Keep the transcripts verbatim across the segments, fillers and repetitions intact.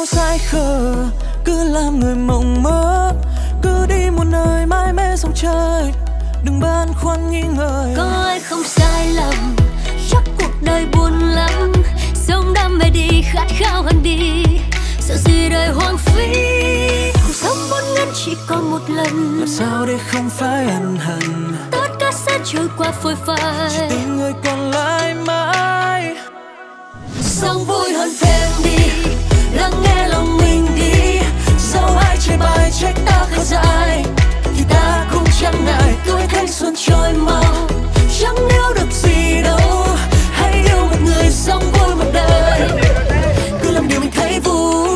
ngô dại khờ, cứ làm người mộng mơ, cứ đi một nơi mãi mê sông trời, đừng băn khoăn nghi ngờ. Có ai không sai lầm, chắc cuộc đời buồn lắm, sống đam mê đi, khát khao hơn đi, sợ gì đời hoang phí. Cuộc sống vốn ngắn chỉ còn một lần, làm sao để không phải ân hận, tất cả sẽ trôi qua phôi phai, chỉ tình người còn lại mãi. sống vui hơn thêm đi, lắng nghe lòng mình đi, dẫu ai chê bai trách ta khờ dại, thì ta cũng chẳng ngại tuổi thanh xuân trôi mau, chẳng níu được gì đâu. Hãy yêu một người sống vui một đời, cứ làm điều mình thấy vui.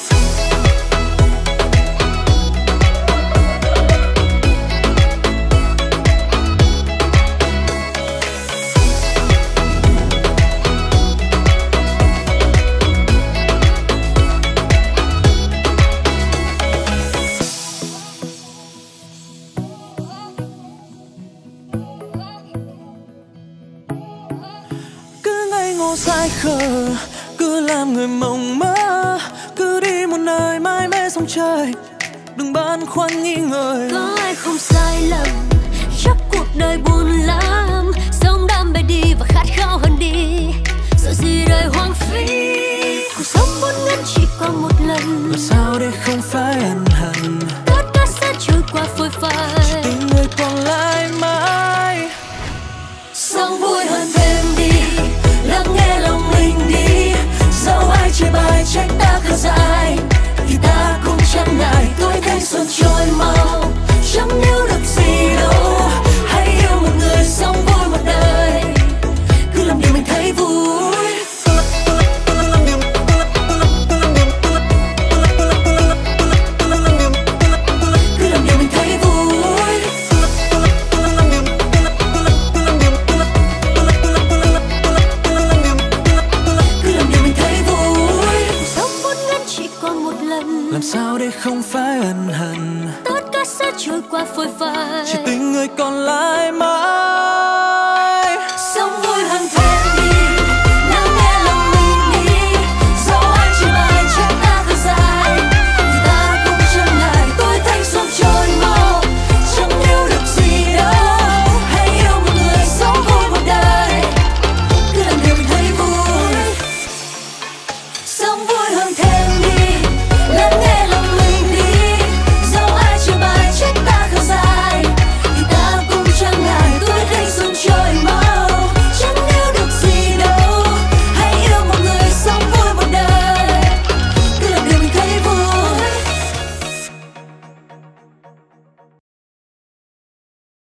Dại khờ, cứ làm người mộng mơ, cứ đi một nơi mãi mê sông trời, đừng băn khoăn nghi ngờ. Có ai không sai lầm, chắc cuộc đời buồn lắm, sống đam mê đi và khát khao hơn đi, sợ gì đời hoang phí. Cuộc sống vốn ngắn chỉ còn một lần, làm sao để không phải ân hận, tất cả sẽ trôi qua phôi phai, chỉ tình người còn lại mãi. sống vui hơn thêm đi, lắng nghe lòng mình đi, dẫu ai chê bai trách ta khờ dại, thì ta cũng chẳng ngại tuổi thanh xuân trôi mau, chẳng níu được gì đâu. Hãy yêu một người sống vui một đời, cứ làm điều mình thấy vui. Cứ làm điều mình thấy vui. Cứ làm điều mình thấy vui. Sống vốn ngắn chỉ còn một lần, làm sao để không phải ân hận, tất cả sẽ trôi qua phôi phai, chỉ tình người còn lại mãi.